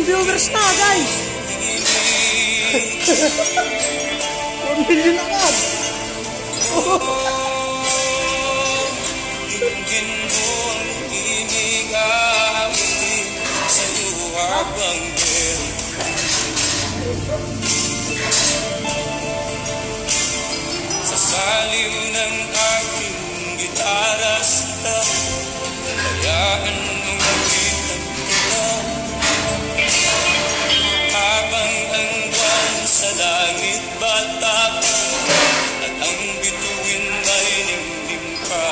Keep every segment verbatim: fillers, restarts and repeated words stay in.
viewers na, guys. one million agad. Tingin mo ang inigawitin sa'yo habang meron. Sa saliw ng aking gitara sita, hayaan mo makitan kita. Habang ang buwan sa langit batak at ang bituin ay nimdim pa.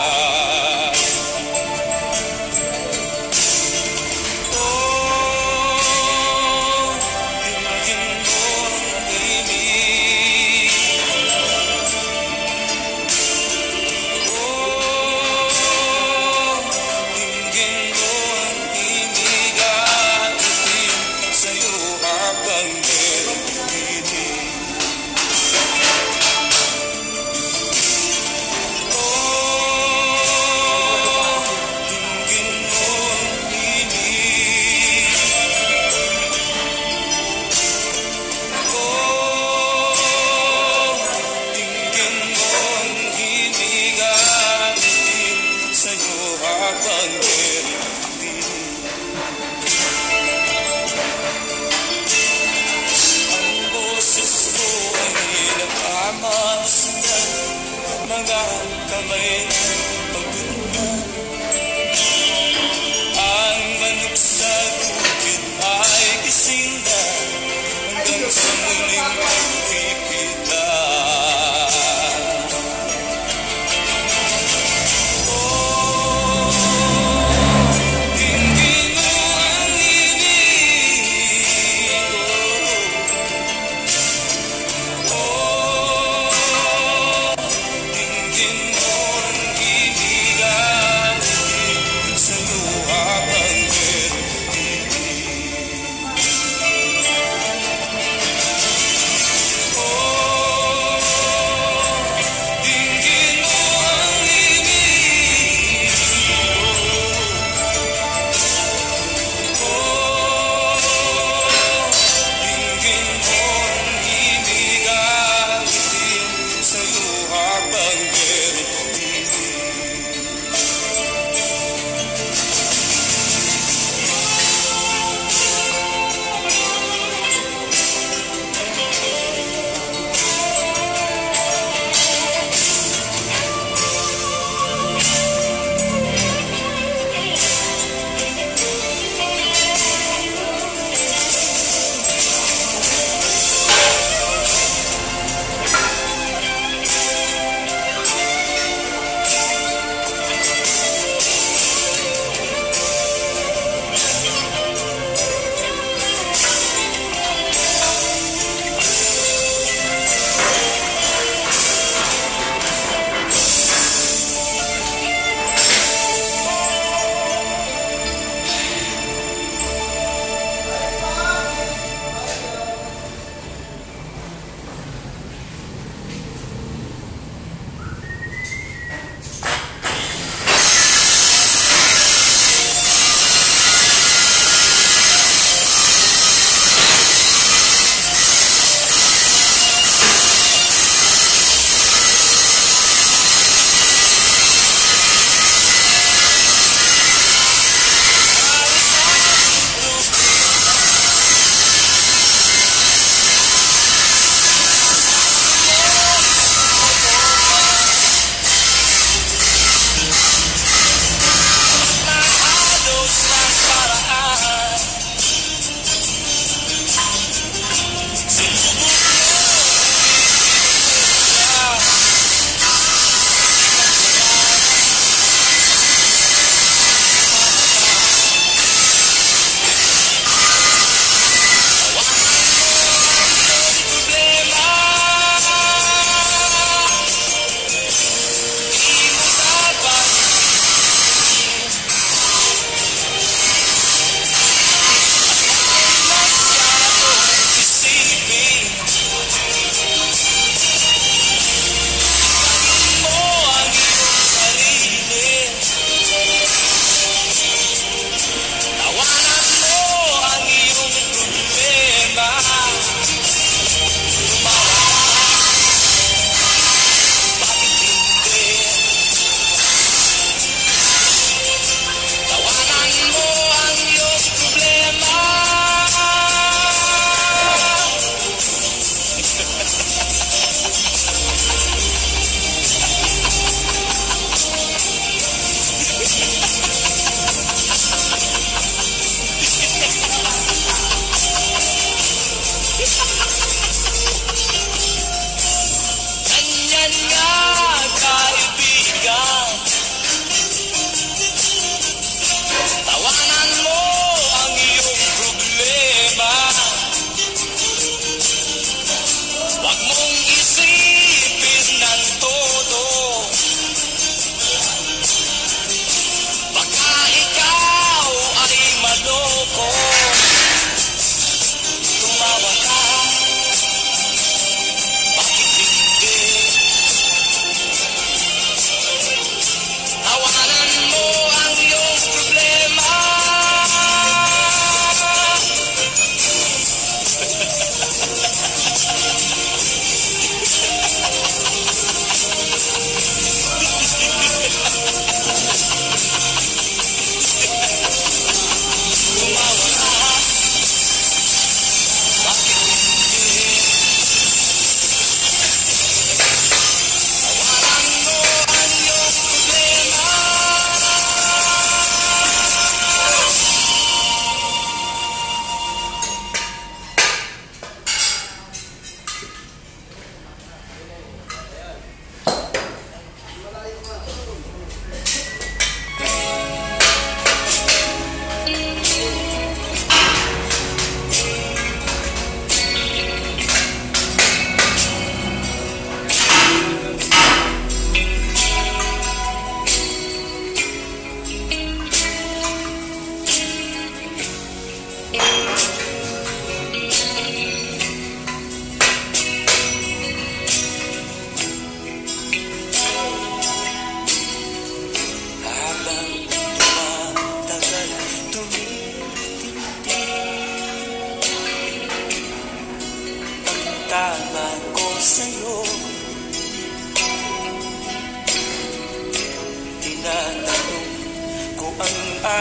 Mga kamay ng pagtulog, ang manok sa bukid ay gising na hanggang sa muling pagkikita. Tingin mo ang ibig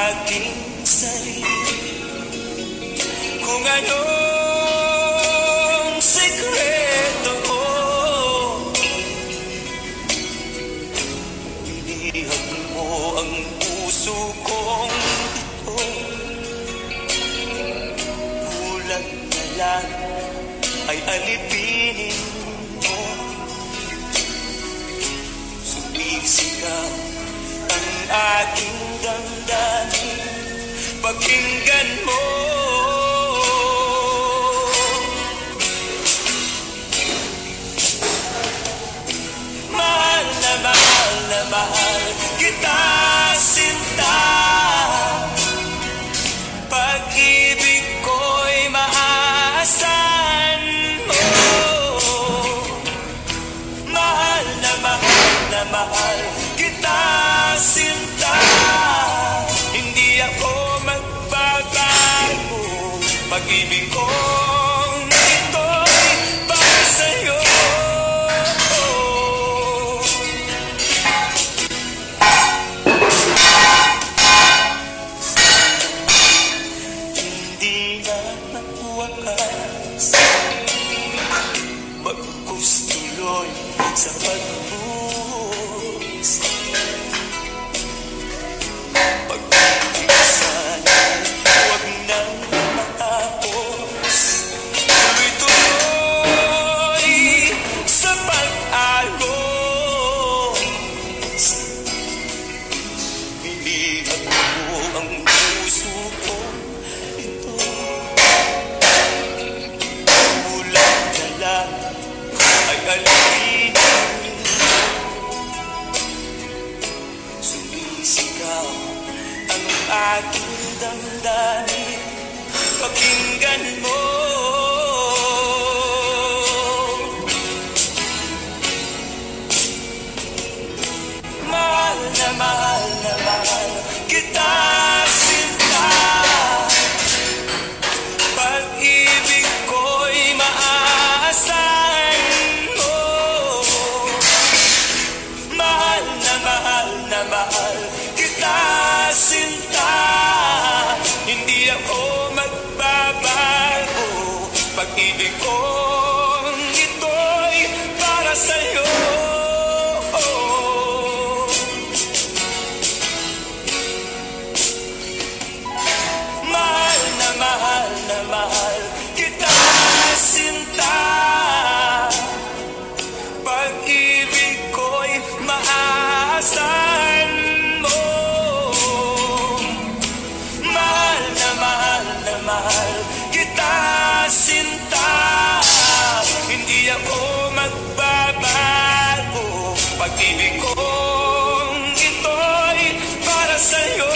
aking sarili kung anong sekreto ko. Inihag mo ang puso kong ito, kulang na lang ay alipinin mo. Sumisigaw ang aking damdamin, pakinggan mo. Mahal na mahal na mahal kita, sinta. Pag-ibig ko'y maaasahan mo. Mahal na mahal na mahal kita, sinta. Hindi ako magbabago. Pag-ibig kong ito'y para sa'yo. Hindi na magwakas, bagkus tuloy sa pagbuhos. Pag-ibig sana'y huwag nang matapos. Tuloy-tuloy sa pag-agos. Hinihag mo ang puso ko ito, kulang na lang ay alipinin. Sumisigaw ang aking damdamin, pakinggan mo. Mahal na mahal na mahal kita, sinta. Pag-ibig ko'y maaasahan mo. Mahal na mahal na mahal kita, sinta. Hindi ako magbabago. Pag-ibig kong ito'y para sa'yo. Mahal na mahal na mahal kita, sinta. Pag-ibig ko'y maaasahan mo. Mahal na mahal na mahal kita, sinta. Hindi ako magbabago. Pag-ibig kong ito'y para sa'yo.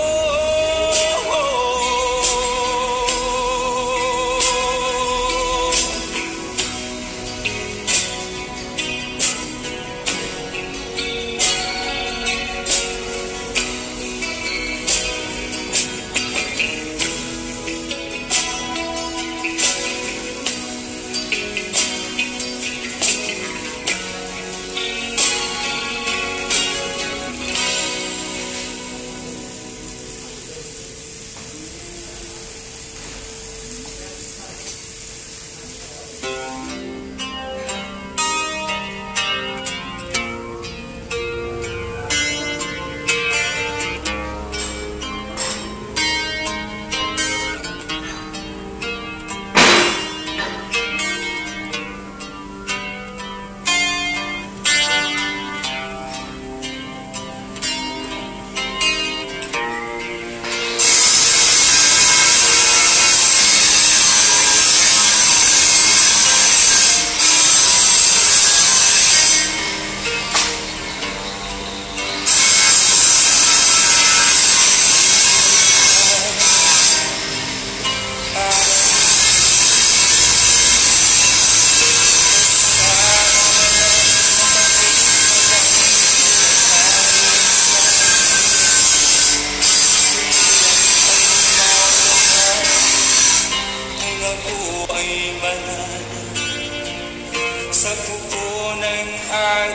Sa buko ng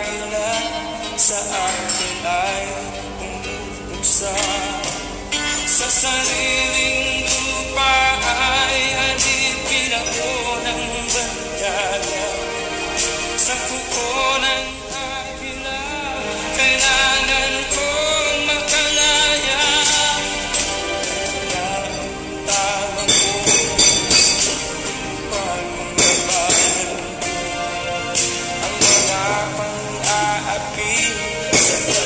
agila sa akin ay umuusa. Sa sariling lupa ay alipin ako ng bandaga. Sa kuko ng agila, kailangan kong makalaya. Kaya tawag ko pagmamahal ang mga pang-aapi sa